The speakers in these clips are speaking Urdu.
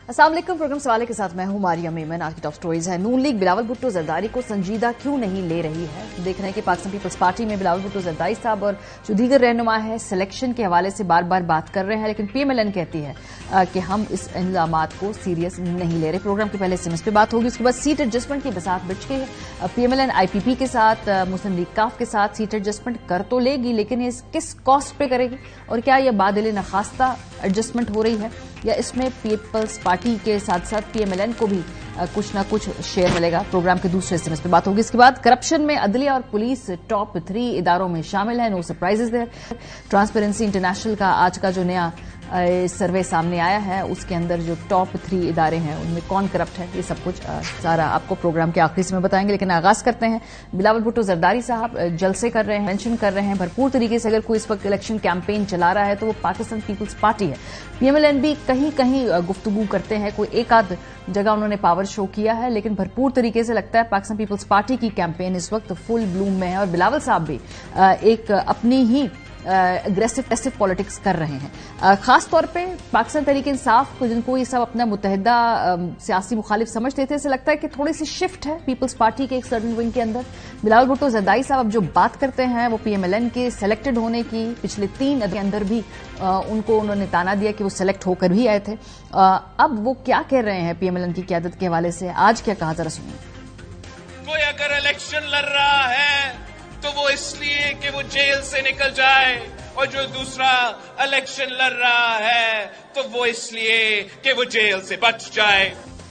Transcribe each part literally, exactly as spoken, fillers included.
अस्सलाम वालेकुम। प्रोग्राम सवाले के साथ मैं हूं मारिया मेमन। आज की टॉप स्टोरीज है। नून लीग बिलावल भुट्टो जरदारी को संजीदा क्यों नहीं ले रही है। देख रहे हैं कि पाकिस्तान पीपल्स पार्टी में बिलावल भुट्टो जरदारी साहब और जो दीगर रहनुमा है सिलेक्शन के हवाले से बार बार बात कर रहे हैं, लेकिन पीएमएलएन कहती है आ, कि हम इस इल्जामात को सीरियस नहीं ले रहे। प्रोग्राम के पहले एसएमएस पे बात होगी, उसके बाद सीट एडजस्टमेंट की बसात बिछ गई है। पीएमएलएन आईपीपी के साथ, मुस्लिम लीग काफ के साथ सीट एडजस्टमेंट कर तो लेगी, लेकिन ये किस कॉस्ट पे करेगी और क्या यह बादिल नखास्ता एडजस्टमेंट हो रही है या इसमें पीपल्स पार्टी के साथ साथ पीएमएलएन को भी कुछ ना कुछ शेयर मिलेगा। प्रोग्राम के दूसरे एसएमएस पे बात होगी। इसके बाद करप्शन में अदलिया और पुलिस टॉप थ्री इदारों में शामिल है। No surprises there. Transparency international का आज का जो नया सर्वे सामने आया है उसके अंदर जो टॉप थ्री इदारे हैं उनमें कौन करप्ट है, ये सब कुछ सारा आपको प्रोग्राम के आखिरी में बताएंगे। लेकिन आगाज करते हैं। बिलावल भुट्टो जरदारी साहब जलसे कर रहे हैं, मेंशन कर रहे हैं भरपूर तरीके से। अगर कोई इस वक्त इलेक्शन कैंपेन चला रहा है तो वो पाकिस्तान पीपल्स पार्टी है। पीएमएलएन भी कहीं कहीं गुफ्तगू करते हैं, कोई एक आध जगह उन्होंने पावर शो किया है, लेकिन भरपूर तरीके से लगता है पाकिस्तान पीपल्स पार्टी की कैंपेन इस वक्त फुल ब्लूम में है और बिलावल साहब भी एक अपनी ही अग्रेसिव टेस्टिव पॉलिटिक्स कर रहे हैं। खास तौर पे पाकिस्तान तहरीक इंसाफ को, जिनको ये सब अपना मुत्तहिदा सियासी मुखालिफ समझते थे, ऐसे लगता है कि थोड़ी सी शिफ्ट है पीपल्स पार्टी के एक सर्टन विंग के अंदर। बिलावल भुट्टो जरदारी साहब अब जो बात करते हैं वो पीएमएलएन के सेलेक्टेड होने की, पिछले तीन के अंदर भी आ, उनको उन्होंने ताना दिया कि वो सेलेक्ट होकर भी आए थे। आ, अब वो क्या कह रहे हैं पीएमएलएन की क़यादत के हवाले से, आज क्या कहा जरा सुनिए। कोई अगर इलेक्शन लड़ रहा है तो वो इसलिए कि वो जेल से निकल जाए, और जो दूसरा इलेक्शन लड़ रहा है तो वो इसलिए कि वो जेल से बच जाए।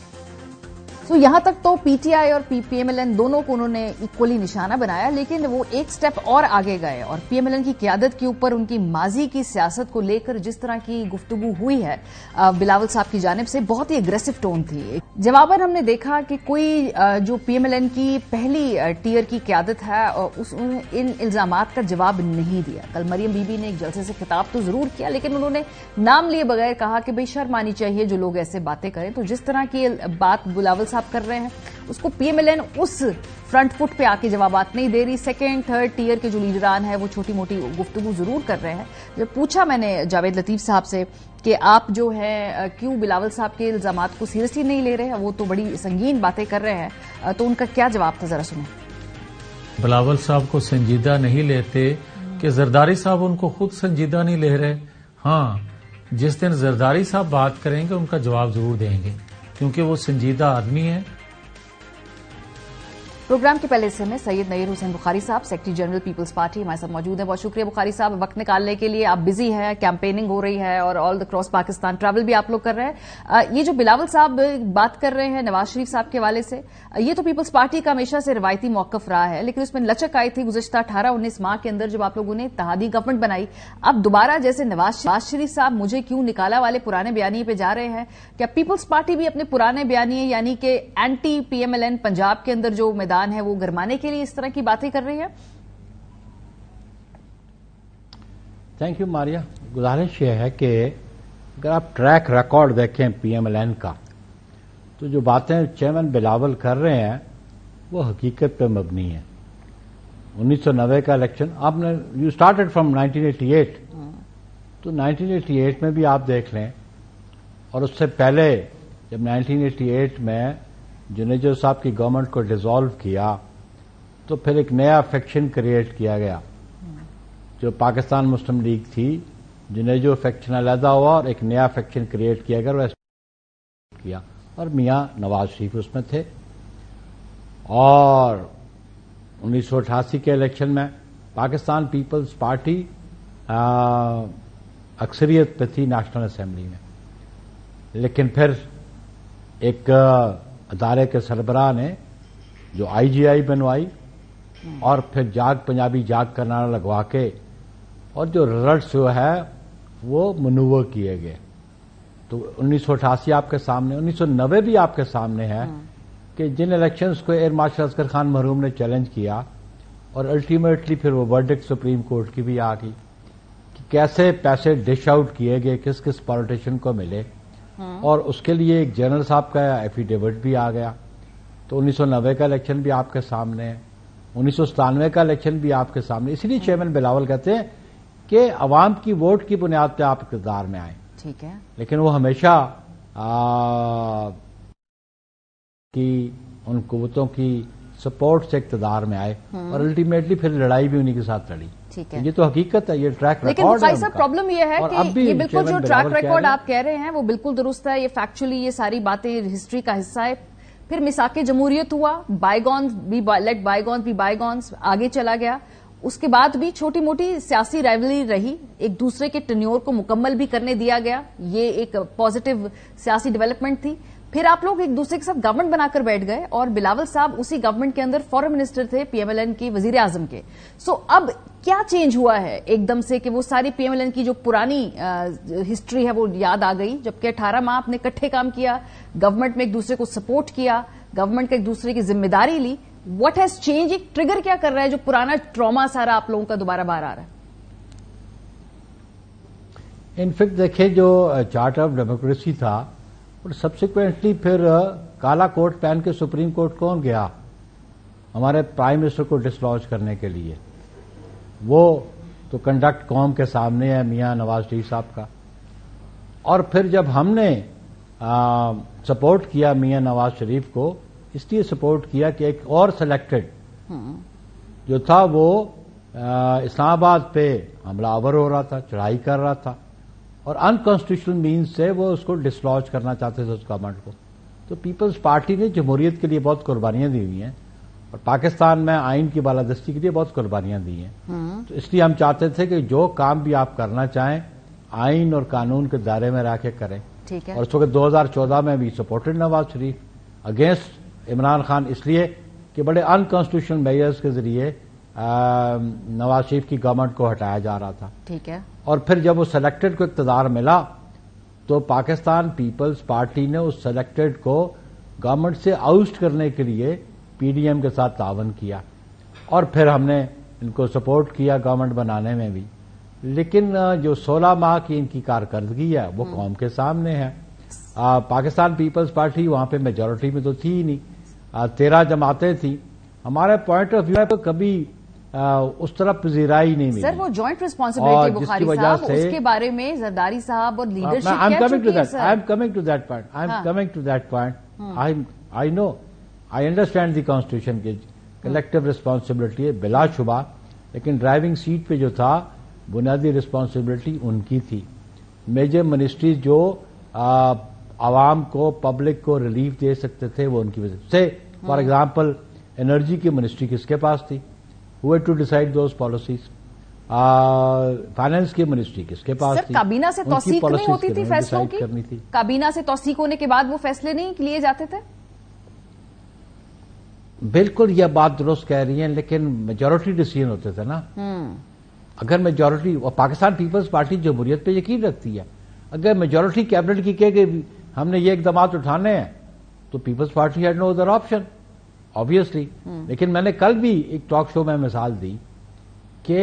तो यहां तक तो पीटीआई और पीएमएलएन दोनों को उन्होंने इक्वली निशाना बनाया, लेकिन वो एक स्टेप और आगे गए और पीएमएलएन की क़यादत के ऊपर उनकी माजी की सियासत को लेकर जिस तरह की गुफ्तगू हुई है बिलावल साहब की जानिब से, बहुत ही एग्रेसिव टोन थी। जवाबन हमने देखा कि कोई जो पीएमएलएन की पहली टीयर की क़यादत है उस इन इल्जामात का जवाब नहीं दिया। कल मरियम बीबी ने एक जलसे से खिताब तो जरूर किया, लेकिन उन्होंने नाम लिए बगैर कहा कि भाई शर्म आनी चाहिए जो लोग ऐसे बातें करें। तो जिस तरह की बात बिलावल साहब कर रहे हैं उसको पीएमएलएन उस फ्रंट फुट पे आके जवाबात नहीं दे रही। सेकेंड थर्ड टीयर के जो लीडरान है वो छोटी मोटी गुफ्तगू जरूर कर रहे हैं। जब पूछा मैंने जावेद लतीफ साहब से कि आप जो है क्यों बिलावल साहब के इल्जामात को सीरियसली नहीं ले रहे हैं, वो तो बड़ी संगीन बातें कर रहे हैं, तो उनका क्या जवाब था जरा सुने। बिलावल साहब को संजीदा नहीं लेते कि जरदारी साहब उनको खुद संजीदा नहीं ले रहे। हाँ, जिस दिन जरदारी साहब बात करेंगे उनका जवाब जरूर देंगे क्योंकि वो संजीदा आदमी है। प्रोग्राम के पहले हिस्से में सैयद नईर हुसैन बुखारी साहब, सेक्रेटरी जनरल पीपल्स पार्टी, हमारे साथ मौजूद है। बहुत शुक्रिया बुखारी साहब वक्त निकालने के लिए। आप बिजी हैं, कैंपेनिंग हो रही है और all the cross Pakistan travel भी आप लोग कर रहे हैं। ये जो बिलावल साहब बात कर रहे हैं नवाज शरीफ साहब के हवाले से, ये तो पीपल्स पार्टी का हमेशा से रवायती मौकफ रहा है, लेकिन उसमें लचक आई थी गुज़श्ता अठारह उन्नीस माह के अंदर जब आप लोगों ने इत्तेहादी गवर्नमेंट बनाई। अब दोबारा जैसे नवाज शरीफ साहब मुझे क्यों निकाला वाले पुराने बयानिए पे जा रहे हैं, क्या पीपल्स पार्टी भी अपने पुराने बयानिए यानी कि एंटी पीएमएलएन पंजाब के अंदर जो मैदान है वो गरमाने के लिए इस तरह की बातें कर रही है? Thank you Maria. गुजारिश यह है कि अगर आप ट्रैक रिकॉर्ड देखें पीएमएलएन का, तो जो बातें चेयरमैन बिलावल कर रहे हैं वो हकीकत पर मबनी है। उन्नीस सौ नब्बे का इलेक्शन आपने, you started from nineteen eighty eight, तो नाइनटीन एटी एट में भी आप देख लें और उससे पहले जब नाइनटीन एटी एट में जुनेजो साहब की गवर्नमेंट को डिसॉल्व किया तो फिर एक नया फैक्शन क्रिएट किया गया जो पाकिस्तान मुस्लिम लीग थी। जुनेजो फैक्शन अलहदा हुआ और एक नया फैक्शन क्रिएट किया गया और किया और मियां नवाज शरीफ उसमें थे। और उन्नीस सौ अठासी के इलेक्शन में पाकिस्तान पीपल्स पार्टी अक्सरियत पे थी नेशनल असेंबली में, लेकिन फिर एक अदारे के सरबराह ने जो आईजीआई बनवाई और फिर जाग पंजाबी जाग का नारा लगवा के और जो रिजल्ट्स जो है वो मनूवर किए गए। तो उन्नीस सौ अठासी आपके सामने, उन्नीस सौ नब्बे भी आपके सामने है कि जिन इलेक्शंस को एयर मार्शल असगर खान मरहूम ने चैलेंज किया और अल्टीमेटली फिर वो वर्डिक्ट सुप्रीम कोर्ट की भी आ गई कि कैसे पैसे डिश आउट किए गए, किस किस पॉलिटिशियन को मिले, और उसके लिए एक जनरल साहब का एफिडेविट भी आ गया। तो उन्नीस सौ नब्बे का इलेक्शन भी आपके सामने है, उन्नीस सौ सतानवे का इलेक्शन भी आपके सामने। इसलिए चेयरमैन बिलावल कहते हैं कि अवाम की वोट की बुनियाद पर आप इक़्तिदार में आए। ठीक है, लेकिन वो हमेशा आ, की उन कुव्वतों की सपोर्ट से इक़्तिदार में आए और अल्टीमेटली फिर लड़ाई भी उन्हीं के साथ लड़ी। ठीक है, ये तो हकीकत है, ये ट्रैक लेकिन रिकॉर्ड है। लेकिन प्रॉब्लम ये है कि ये बिल्कुल जो ट्रैक रिकॉर्ड आप कह रहे हैं वो बिल्कुल दुरुस्त है, ये फैक्चुअली ये सारी बातें हिस्ट्री का हिस्सा है। फिर मिसाके जमहूरियत हुआ, बायगॉन्स भी लेट बायगॉन्स भी बायगॉन्स, आगे चला गया। उसके बाद भी छोटी मोटी सियासी राइवलरी रही, एक दूसरे के टेन्योर को मुकम्मल भी करने दिया गया, ये एक पॉजिटिव सियासी डेवलपमेंट थी। फिर आप लोग एक दूसरे के साथ गवर्नमेंट बनाकर बैठ गए और बिलावल साहब उसी गवर्नमेंट के अंदर फॉरेन मिनिस्टर थे पीएमएलएन के, वजीर आजम के। सो अब क्या चेंज हुआ है एकदम से कि वो सारी पीएमएलएन की जो पुरानी हिस्ट्री है वो याद आ गई, जबकि अठारह माह आपने इकट्ठे काम किया, गवर्नमेंट में एक दूसरे को सपोर्ट किया, गवर्नमेंट का एक दूसरे की जिम्मेदारी ली। व्हाट हैज चेंज, एक ट्रिगर क्या कर रहा है जो पुराना ट्रॉमा सारा आप लोगों का दोबारा बाहर आ रहा है? इनफैक्ट देखिए, जो चार्टर ऑफ डेमोक्रेसी था और सब्सिक्वेंटली फिर काला कोट पहन के सुप्रीम कोर्ट कौन गया हमारे प्राइम मिनिस्टर को डिसलॉज करने के लिए? वो तो कंडक्ट कौम के सामने है मियां नवाज शरीफ साहब का। और फिर जब हमने आ, सपोर्ट किया मियां नवाज शरीफ को, इसलिए सपोर्ट किया कि एक और सिलेक्टेड जो था वो इस्लामाबाद पे हमलावर हो रहा था, चढ़ाई कर रहा था और अनकॉन्स्टिट्यूशनल मीन्स से वो उसको डिसलॉज करना चाहते थे उस गवर्नमेंट को। तो पीपल्स पार्टी ने जमहूरियत के लिए बहुत कुर्बानियां दी हुई हैं और पाकिस्तान में आइन की बालादस्ती के लिए बहुत कुर्बानियां दी हैं। तो इसलिए हम चाहते थे कि जो काम भी आप करना चाहें आइन और कानून के दायरे में रह के करें। ठीक है। और इस वक्त दो हजार चौदह में भी सपोर्टेड नवाज शरीफ अगेंस्ट इमरान खान, इसलिए कि बड़े अनकॉन्स्टिट्यूशनल मेजर्स के जरिए नवाज शरीफ की गवर्नमेंट को हटाया जा रहा था। ठीक है। और फिर जब उस सेलेक्टेड को इक़्तिदार मिला तो पाकिस्तान पीपल्स पार्टी ने उस सेलेक्टेड को गवर्नमेंट से आउस्ट करने के लिए पीडीएम के साथ तावन किया और फिर हमने इनको सपोर्ट किया गवर्नमेंट बनाने में भी। लेकिन जो सोलह माह की इनकी कारकर्दगी है वो कौम के सामने है। आ, पाकिस्तान पीपल्स पार्टी वहां पे मेजोरिटी में तो थी ही नहीं, तेरह जमातें थी। हमारे पॉइंट ऑफ व्यू तो कभी आ, उस तरफ पजीराई नहीं मिली। सर वो जॉइंट रिस्पॉन्सिबिलिटी बुखारी साहब, उसके बारे में जरदारी साहब और leadership I am coming to that I am coming to that point I am coming to that point I I know I understand the constitution की कलेक्टिव रिस्पॉन्सिबिलिटी है बिला शुबा, लेकिन ड्राइविंग सीट पे जो था बुनियादी रिस्पॉन्सिबिलिटी उनकी थी। मेजर मिनिस्ट्रीज जो आवाम को पब्लिक को रिलीफ दे सकते थे वो उनकी वजह से। फॉर एग्जाम्पल एनर्जी की मिनिस्ट्री किसके पास थी? Who had to decide those policies? Finance की मिनिस्ट्री किसके पास सर, थी? काबीना से तौसीक नहीं होती थी फैसलों की? करनी थी। काबीना से तौसीक होने के बाद वो फैसले नहीं लिए जाते थे? बिल्कुल यह बात दुरुस्त कह रही है, लेकिन मेजोरिटी डिसीजन होते थे ना। अगर मेजोरिटी, और पाकिस्तान पीपल्स पार्टी जमहूरियत पे यकीन रखती है, अगर मेजोरिटी कैबिनेट की कहे कि हमने ये इकदाम उठाने हैं तो Peoples Party had no other option obviously. लेकिन मैंने कल भी एक टॉक शो में मिसाल दी कि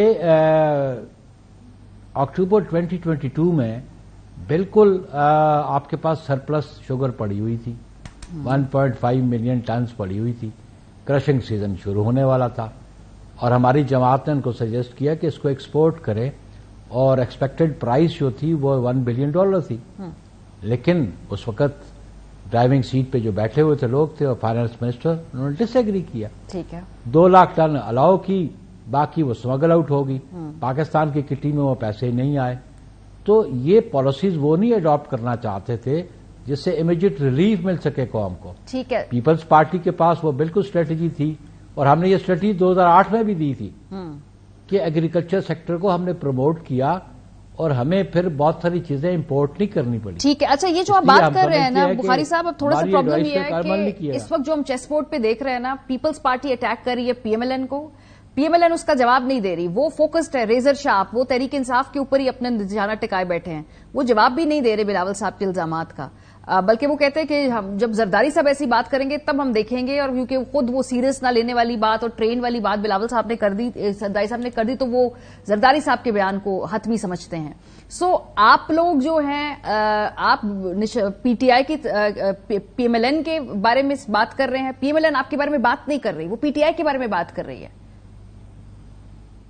अक्टूबर दो हज़ार बाईस में बिल्कुल आ, आपके पास सरप्लस शुगर पड़ी हुई थी, एक पॉइंट पाँच मिलियन टन्स पड़ी हुई थी, क्रशिंग सीजन शुरू होने वाला था और हमारी जमात ने उनको सजेस्ट किया कि इसको एक्सपोर्ट करें और एक्सपेक्टेड प्राइस जो थी वो वन बिलियन डॉलर थी। लेकिन उस वक्त ड्राइविंग सीट पे जो बैठे हुए थे लोग थे और फाइनेंस मिनिस्टर, उन्होंने डिसएग्री किया। ठीक है। दो लाख टन अलाउ की, बाकी वो स्मगल आउट होगी, पाकिस्तान की किटी में वो पैसे नहीं आए। तो ये पॉलिसीज वो नहीं अडॉप्ट करना चाहते थे जिससे इमीडिएट रिलीफ मिल सके कौम को। ठीक है। पीपल्स पार्टी के पास वो बिल्कुल स्ट्रेटेजी थी और हमने ये स्ट्रेटेजी दो हज़ार आठ में भी दी थी कि एग्रीकल्चर सेक्टर को हमने प्रमोट किया और हमें फिर बहुत सारी चीजें इंपोर्ट नहीं करनी पड़ी। ठीक है। अच्छा, ये जो आप बात कर रहे हैं ना बुखारी साहब, अब थोड़ा सा प्रॉब्लम ये है कि इस वक्त जो हम चेस बोर्ड पे देख रहे हैं ना, पीपल्स पार्टी अटैक कर रही है पीएमएलएन को, पीएमएलएन उसका जवाब नहीं दे रही, वो फोकस्ड है रेजर शार्प, वो तहरीक इंसाफ के ऊपर ही अपने निशाना टिकाए बैठे हैं, वो जवाब भी नहीं दे रहे बिलावल साहब के इल्जामात का। बल्कि वो कहते हैं कि हम जब जरदारी साहब ऐसी बात करेंगे तब हम देखेंगे, और क्योंकि खुद वो सीरियस ना लेने वाली बात और ट्रेन वाली बात बिलावल साहब ने कर दी, जरदारी साहब ने कर दी, तो वो जरदारी साहब के बयान को हतमी समझते हैं। सो so, आप लोग जो हैं, आप पीटीआई की पीएमएलएन के बारे में बात कर रहे हैं, पीएमएलएन आपके बारे में बात नहीं कर रही, वो पीटीआई के बारे में बात कर रही है।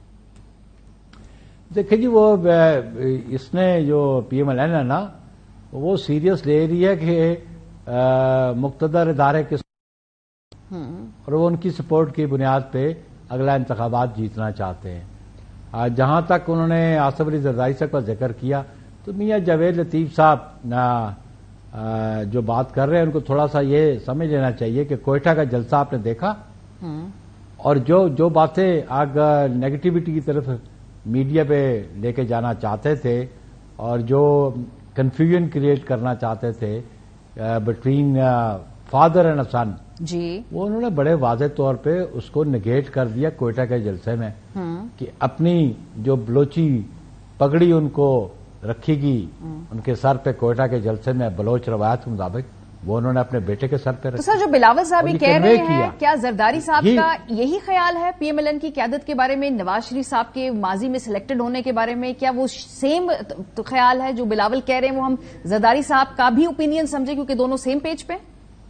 देखिए जी, वो इसने जो पीएमएलएन है ना, وہ سیریس لے رہی ہے کہ مقتدر ادارے کے اور وہ ان کی سپورٹ کی بنیاد پہ اگلا انتخابات جیتنا چاہتے ہیں. جہاں تک انہوں نے آصف علی زرداری صاحب کا ذکر کیا تو میاں جاوید لطیف صاحب جو بات کر رہے ہیں ان کو تھوڑا سا یہ سمجھ لینا چاہیے کہ کوئٹہ کا جلسہ آپ نے دیکھا اور جو جو باتیں آگ نیگیٹیوٹی کی طرف میڈیا پہ لے کے جانا چاہتے تھے اور جو کنفیوژن کریٹ کرنا چاہتے تھے بٹوین فادر اینڈ سن جی وہ انہوں نے بڑے واضح طور پہ اس کو نگیٹ کر دیا کوئٹہ کے جلسے میں کہ اپنی جو بلوچی پگڑی ان کو رکھی گی ان کے سر پہ کوئٹہ کے جلسے میں بلوچ روایت کے مطابق وہ انہوں نے اپنے بیٹے کے سر پہ رکھی. تو سر جو بلاول صاحب یہ کہہ رہے ہیں کیا زرداری صاحب کا یہی خیال ہے پی ایم ایل این کی قیادت کے بارے میں, نواز شریف صاحب کے ماضی میں سلیکٹڈ ہونے کے بارے میں کیا وہ سیم خیال ہے جو بلاول کہہ رہے ہیں وہ ہم زرداری صاحب کا بھی اوپینین سمجھیں کیونکہ دونوں سیم پیج پہ؟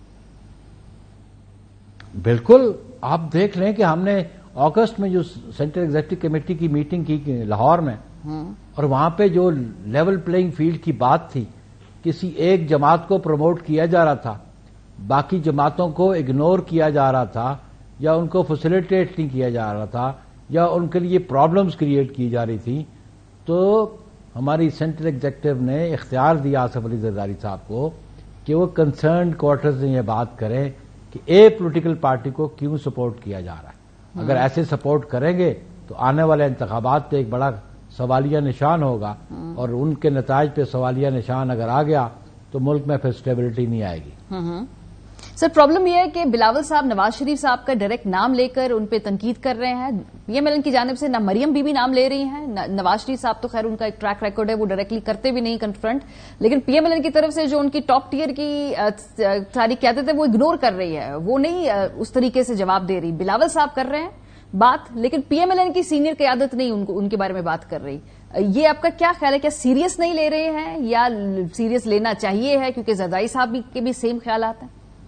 بالکل. آپ دیکھ لیں کہ ہم نے اگست میں جو سینٹرل ایگزیکٹو کمیٹی کی میٹنگ کی لاہور میں اور وہاں پہ جو لیول پلئنگ فیلڈ کی بات تھی, کسی ایک جماعت کو پروموٹ کیا جا رہا تھا, باقی جماعتوں کو اگنور کیا جا رہا تھا یا ان کو فیسیلیٹیٹ نہیں کیا جا رہا تھا یا ان کے لیے پرابلمز کریٹ کی جا رہی تھی, تو ہماری سینٹرل ایگزیکٹو نے اختیار دیا آصف علی زرداری صاحب کو کہ وہ کنسرنڈ کوارٹرز میں یہ بات کریں کہ اے پولیٹیکل پارٹی کو کیوں سپورٹ کیا جا رہا ہے. اگر ایسے سپورٹ کریں گے تو آنے والے انتخابات پہ ایک بڑا سوالیہ نشان ہوگا اور ان کے نتائج پہ سوالیہ نشان اگر آ گیا تو ملک میں پھر اسٹیبلٹی نہیں آئے گی. سر پرابلم یہ ہے کہ بلاول صاحب نواز شریف صاحب کا ڈائریکٹ نام لے کر ان پہ تنقید کر رہے ہیں, پی ایم ایل این کی جانب سے نہ مریم بی بی نام لے رہی ہیں, نواز شریف صاحب تو خیر ان کا ایک ٹریک ریکارڈ ہے وہ ڈائریکٹلی کرتے بھی نہیں کنفرنٹ, لیکن پی ایم ایل این کی طرف سے جو ان کی ٹاپ ٹیئر کی ساری قیادت ہے وہ اگنور کر رہی ہے, وہ نہیں اس طریقے سے جواب دے رہی. بلاول صاحب کر رہے ہیں بات لیکن پی ایم ایل این کی سینئر قیادت نہیں ان, کو ان کے بارے میں بات کر رہی. یہ آپ کا کیا خیال ہے, کیا سیریس نہیں لے رہے ہیں یا سیریس لینا چاہیے ہے کیونکہ زرداری صاحب کے بھی سیم خیالات ہیں؟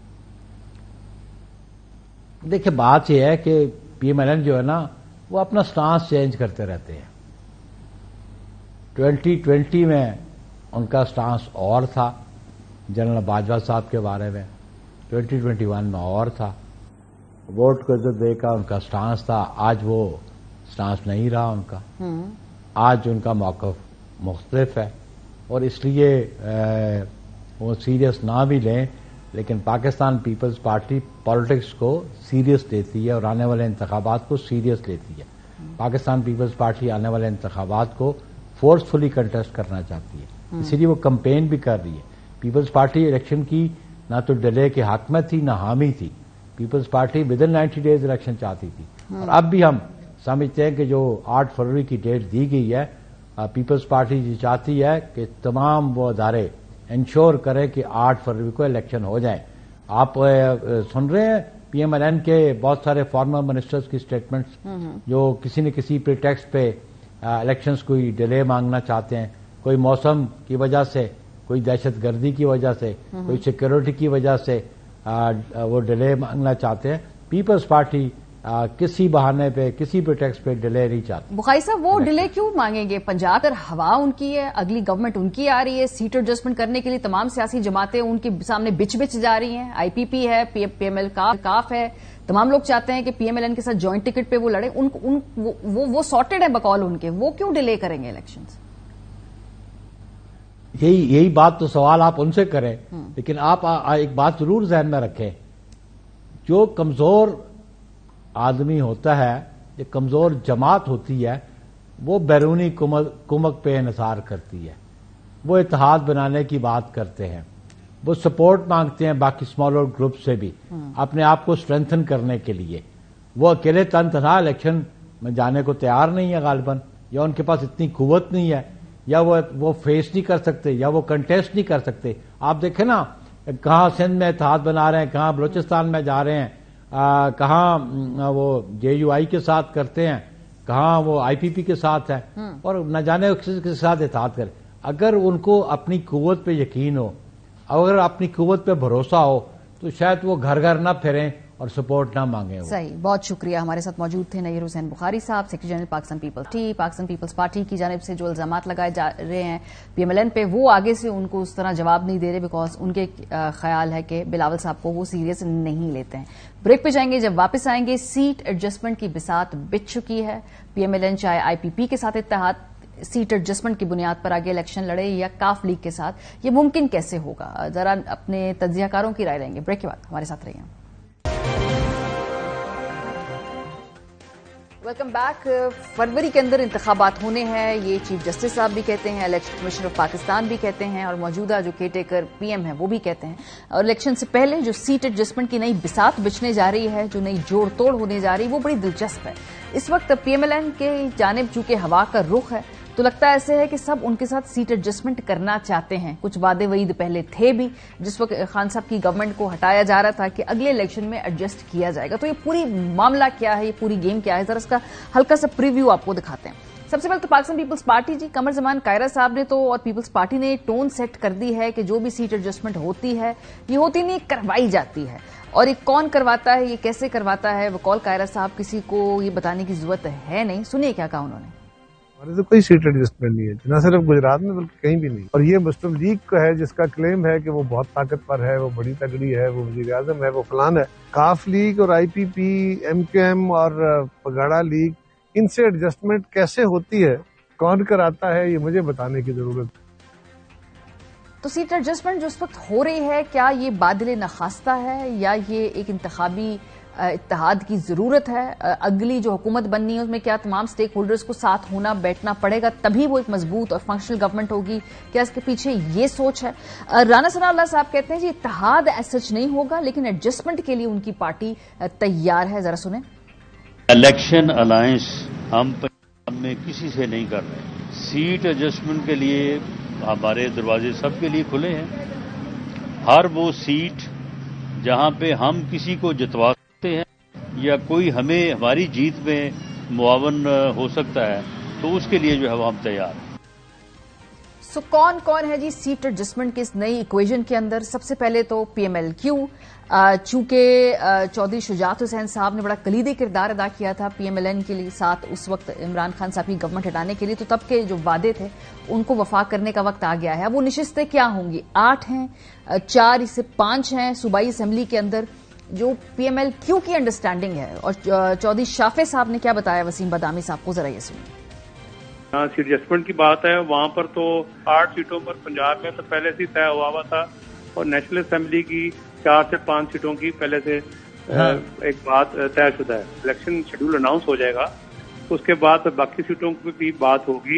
دیکھیں بات یہ ہے کہ پی ایم ایل این جو ہے نا وہ اپنا سٹانس چینج کرتے رہتے ہیں. ٹوینٹی ٹوینٹی میں ان کا سٹانس اور تھا جنرل باجوہ صاحب کے بارے میں, ٹوینٹی ٹوینٹی ون میں اور تھا, ووٹ کو عزت دے کا ان کا سٹانس تھا. آج وہ سٹانس نہیں رہا ان کا, آج ان کا موقف مختلف ہے اور اس لیے وہ سیریس نہ بھی لیں لیکن پاکستان پیپلز پارٹی پالیٹکس کو سیریس لیتی ہے اور آنے والے انتخابات کو سیریس لیتی ہے. پاکستان پیپلز پارٹی آنے والے انتخابات کو فورسفلی کنٹیسٹ کرنا چاہتی ہے, اسی لیے وہ کمپین بھی کر رہی ہے. پیپلز پارٹی الیکشن کی نہ تو ڈیلے کے حق میں تھی نہ حامی تھی. Peoples Party with in ninety days election چاہتی تھی اور اب بھی ہم سمجھتے ہیں کہ جو آٹھ فروری کی ڈیٹ دی گئی ہے, پیپلز پارٹی یہ چاہتی ہے کہ تمام وہ ادارے انشور کریں کہ آٹھ فروری کو الیکشن ہو جائیں. آپ سن رہے ہیں پی ایم ایل این کے بہت سارے فارمر منسٹرز کی سٹیٹمنٹس جو کسی نہ کسی پریٹیکسٹ پہ الیکشنز کوئی ڈیلے مانگنا چاہتے ہیں, کوئی موسم کی وجہ سے, کوئی دہشت گردی کی وجہ سے, کوئی سیکورٹی کی وجہ سے وہ ڈیلے مانگنا چاہتے ہیں. پیپلز پارٹی کسی بہانے پہ کسی پریٹیکسٹ پہ ڈیلے نہیں چاہتے. بخاری صاحب وہ ڈیلے کیوں مانگیں گے؟ پنجاب پر ہوا ان کی ہے, اگلی گورنمنٹ ان کی آ رہی ہے, سیٹ ایڈجسٹمنٹ کرنے کے لیے تمام سیاسی جماعتیں ان کے سامنے بچ بچ جا رہی ہیں. آئی پی پی ہے, پی ایم ایل کاف ہے, تمام لوگ چاہتے ہیں کہ پی ایم ایل این کے ساتھ جوائنٹ ٹکٹ پہ وہ لڑے. ان, ان, وہ, وہ سارٹیڈ ہے بقول ان کے, وہ کیوں ڈیلے کریں گے الیکشنز؟ یہی یہی بات تو سوال آپ ان سے کریں, لیکن آپ ایک بات ضرور ذہن میں رکھیں, جو کمزور آدمی ہوتا ہے یا کمزور جماعت ہوتی ہے وہ بیرونی کمک پہ انحصار کرتی ہے, وہ اتحاد بنانے کی بات کرتے ہیں, وہ سپورٹ مانگتے ہیں باقی اسمالر گروپ سے بھی اپنے آپ کو اسٹرینتھن کرنے کے لیے. وہ اکیلے تن تنہا الیکشن میں جانے کو تیار نہیں ہے غالباً, یا ان کے پاس اتنی قوت نہیں ہے, یا وہ وہ فیس نہیں کر سکتے, یا وہ کنٹیسٹ نہیں کر سکتے. آپ دیکھیں نا کہاں سندھ میں اتحاد بنا رہے ہیں, کہاں بلوچستان میں جا رہے ہیں, آ, کہاں وہ جے یو آئی کے ساتھ کرتے ہیں, کہاں وہ آئی پی پی کے ساتھ ہے, اور نہ جانے کسی کے ساتھ اتحاد کرے. اگر ان کو اپنی قوت پہ یقین ہو, اگر اپنی قوت پہ بھروسہ ہو تو شاید وہ گھر گھر نہ پھریں اور سپورٹ نہ مانگیں. صحیح, بہت شکریہ. ہمارے ساتھ موجود تھے نیر Hussain Bukhari sahab, secretary general Pakistan Peoples ٹی. پاکستان پیپلز پارٹی کی جانب سے جو الزامات لگائے جا رہے ہیں پی ایم ایل این پہ, وہ آگے سے ان کو اس طرح جواب نہیں دے رہے بیکاز ان کے خیال ہے کہ بلاول صاحب کو وہ سیریس نہیں لیتے ہیں. بریک پہ جائیں گے, جب واپس آئیں گے سیٹ ایڈجسٹمنٹ کی بساط بچ چکی ہے. پی ایم ایل این چاہے آئی پی پی کے ساتھ اتحاد سیٹ ایڈجسٹمنٹ کی بنیاد پر آگے الیکشن لڑے یا کاف لیگ کے ساتھ, یہ ممکن کیسے ہوگا؟ ذرا اپنے تجزیہ کاروں کی رائے لیں گے. بریک کے بعد ہمارے ساتھ رہیے. Welcome back. فروری کے اندر انتخابات ہونے ہیں, یہ چیف جسٹس صاحب بھی کہتے ہیں, الیکشن کمیشن آف پاکستان بھی کہتے ہیں, اور موجودہ جو کیئر ٹیکر پی ایم ہے وہ بھی کہتے ہیں. اور الیکشن سے پہلے جو سیٹ ایڈجسٹمنٹ کی نئی بساط بچنے جا رہی ہے, جو نئی جوڑ توڑ ہونے جا رہی ہے, وہ بڑی دلچسپ ہے. اس وقت پی ایم ایل این کے جانب چونکہ ہوا کا رخ ہے تو لگتا ہے ایسے ہے کہ سب ان کے ساتھ سیٹ ایڈجسٹمنٹ کرنا چاہتے ہیں. کچھ وعدے وعید پہلے تھے بھی, جس وقت خان صاحب کی گورنمنٹ کو ہٹایا جا رہا تھا کہ اگلے الیکشن میں ایڈجسٹ کیا جائے گا. تو یہ پوری معاملہ کیا ہے, یہ پوری گیم کیا ہے, ذرا اس کا ہلکا سا پریویو آپ کو دکھاتے ہیں. سب سے پہلے تو پاکستان پیپلز پارٹی جی, قمر زمان قائرہ صاحب نے تو اور پیپلز پارٹی نے ٹون سیٹ کر دی ہے کہ جو بھی سیٹ ایڈجسٹمنٹ ہوتی ہے یہ ہوتی نہیں, کروائی جاتی ہے. اور یہ کون کرواتا ہے, یہ کیسے کرواتا ہے, وقول قائرہ صاحب کسی کو یہ بتانے کی ضرورت ہے نہیں. سنیے کیا کہا انہوں نے. ہمارے تو کوئی سیٹ ایڈجسٹمنٹ نہیں ہے, نہ صرف گجرات میں بلکہ کہیں بھی نہیں. اور یہ مسلم لیگ کا ہے جس کا کلیم ہے کہ وہ بہت طاقتور ہے, وہ بڑی تگڑی ہے, وہ وزیر اعظم ہے, وہ فلان ہے. کاف لیگ اور آئی پی پی, ایم کیو ایم اور پگاڑا لیگ, ان سے ایڈجسٹمنٹ کیسے ہوتی ہے, کون کراتا ہے, یہ مجھے بتانے کی ضرورت ہے. تو سیٹ ایڈجسٹمنٹ جو اس وقت ہو رہی ہے, کیا یہ بادل نخواستہ ہے یا یہ ایک انتخابی اتحاد کی ضرورت ہے؟ اگلی جو حکومت بننی ہے اس میں کیا تمام سٹیک ہولڈرز کو ساتھ ہونا بیٹھنا پڑے گا, تبھی وہ ایک مضبوط اور فنکشنل گورنمنٹ ہوگی؟ کیا اس کے پیچھے یہ سوچ ہے؟ رانا ثناء اللہ صاحب کہتے ہیں جی اتحاد ایسا نہیں ہوگا, لیکن ایڈجسٹمنٹ کے لیے ان کی پارٹی تیار ہے. ذرا سنیں. الیکشن الائنس ہم پنجاب میں کسی سے نہیں کر رہے. سیٹ ایڈجسٹمنٹ کے لیے ہمارے دروازے سب کے لیے کھلے ہیں. ہر وہ سیٹ جہاں پہ ہم کسی کو جتوا سکتے ہیں یا کوئی ہمیں ہماری جیت میں معاون ہو سکتا ہے تو اس کے لیے جو ہے وہ ہم تیار ہیں. سو کون کون ہے جی سیٹ ایڈجسٹمنٹ کی اس نئی ایکویژن کے اندر؟ سب سے پہلے تو پی ایم ایل کیو, چونکہ چودھری شجاعت حسین صاحب نے بڑا کلیدی کردار ادا کیا تھا پی ایم ایل این کے لیے ساتھ اس وقت عمران خان صاحب کی گورنمنٹ ہٹانے کے لیے, تو تب کے جو وعدے تھے ان کو وفا کرنے کا وقت آ گیا ہے. اب وہ نشستیں کیا ہوں گی؟ آٹھ ہیں, چار اس سے پانچ ہیں صوبائی اسمبلی کے اندر. جو پی ایم ایل کیو کی انڈرسٹینڈنگ ہے, اور چودھری شافع صاحب نے کیا بتایا وسیم بادامی صاحب کو, ذرا یہ سنیں. جہاں سیٹ ایڈجسٹمنٹ کی بات ہے وہاں پر تو آٹھ سیٹوں پر پنجاب میں تو پہلے سے طے ہوا ہوا تھا, اور نیشنل اسمبلی کی چار سے پانچ سیٹوں کی پہلے سے ایک بات طے شدہ ہے. الیکشن شیڈول اناؤنس ہو جائے گا, اس کے بعد باقی سیٹوں کی بھی بات ہوگی.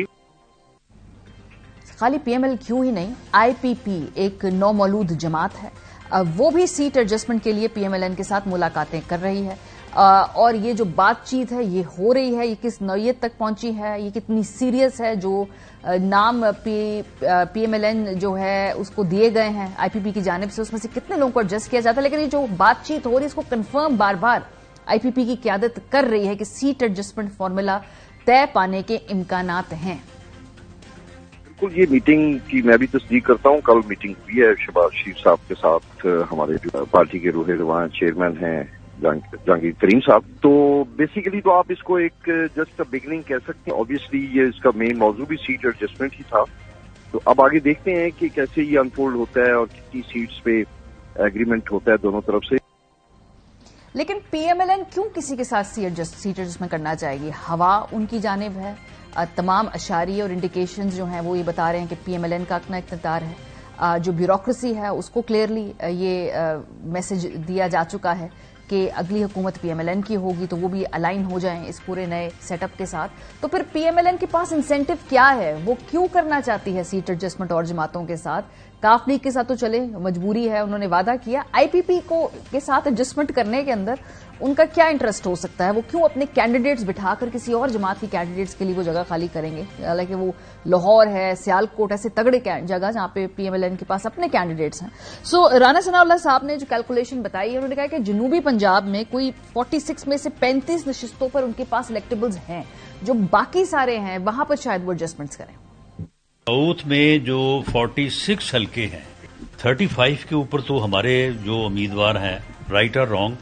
خالی پی ایم ایل کیو ہی نہیں, آئی پی پی ایک نو مولود جماعت ہے, وہ بھی سیٹ ایڈجسٹمنٹ کے لیے پی ایم ایل این کے ساتھ ملاقاتیں کر رہی ہے. اور یہ جو بات چیت ہے یہ ہو رہی ہے, یہ کس نوعیت تک پہنچی ہے, یہ کتنی سیریس ہے؟ جو نام پی ایم ایل این جو ہے اس کو دیے گئے ہیں آئی پی پی کی جانب سے, اس میں سے کتنے لوگوں کو ایڈجسٹ کیا جاتا ہے؟ لیکن یہ جو بات چیت ہو رہی ہے اس کو کنفرم بار بار آئی پی پی کی قیادت کر رہی ہے کہ سیٹ ایڈجسٹمنٹ فارمولا طے پانے کے امکانات ہیں. بالکل, یہ میٹنگ کی میں بھی تصدیق کرتا ہوں. کل میٹنگ ہوئی ہے شہباز شریف صاحب کے ساتھ, ہمارے جو پارٹی کے روح رواں چیئرمین ہیں جہانگیر ترین صاحب. تو بیسیکلی تو آپ اس کو ایک جسٹ بگننگ کہہ سکتے ہیں. آبویسلی یہ اس کا مین موضوع بھی سیٹ ایڈجسٹمنٹ ہی تھا. تو اب آگے دیکھتے ہیں کہ کیسے یہ انفولڈ ہوتا ہے اور کتنی سیٹس پہ ایگریمنٹ ہوتا ہے دونوں طرف سے. لیکن پی ایم ایل این کیوں کسی کے ساتھ سیٹ ایڈجسٹمنٹ کرنا چاہے گی؟ ہوا ان کی جانب ہے, تمام اشاریے اور انڈیکیشنز جو ہیں وہ یہ بتا رہے ہیں کہ پی ایم ایل این کا اپنا اقتدار ہے. جو بیوروکریسی ہے اس کو کلیئرلی یہ میسج دیا جا چکا ہے کہ اگلی حکومت پی ایم ایل این کی ہوگی, تو وہ بھی الائن ہو جائیں اس پورے نئے سیٹ اپ کے ساتھ. تو پھر پی ایم ایل این کے پاس انسینٹو کیا ہے؟ وہ کیوں کرنا چاہتی ہے سیٹ ایڈجسٹمنٹ اور جماعتوں کے ساتھ؟ کاف لیگ کے ساتھ تو چلے مجبوری ہے, انہوں نے وعدہ کیا. آئی پی پی کو کے ساتھ ایڈجسٹمنٹ کرنے کے اندر ان کا کیا انٹرسٹ ہو سکتا ہے؟ وہ کیوں اپنے کینڈیڈیٹس بٹھا کر کسی اور جماعت کی کینڈیڈیٹس کے لیے وہ جگہ خالی کریں گے؟ حالانکہ وہ لاہور ہے, سیالکوٹ, ایسے تگڑے جگہ جہاں پہ پی ایم ایل این کے پاس اپنے کینڈیڈیٹس ہیں. سو رانا ثناء اللہ صاحب نے جو کیلکولیشن بتائی ہے, انہوں نے کہا کہ جنوبی پنجاب میں کوئی چھیالیس میں سے پینتیس نشستوں پر ان کے پاس الیکٹیبلز ہیں, جو باقی سارے ہیں وہاں پر شاید وہ ایڈجسٹمنٹس کریں. ساؤتھ میں جو چھیالیس حلقے ہیں, پینتیس کے اوپر تو ہمارے جو امیدوار ہیں, رائٹ اور رانگ,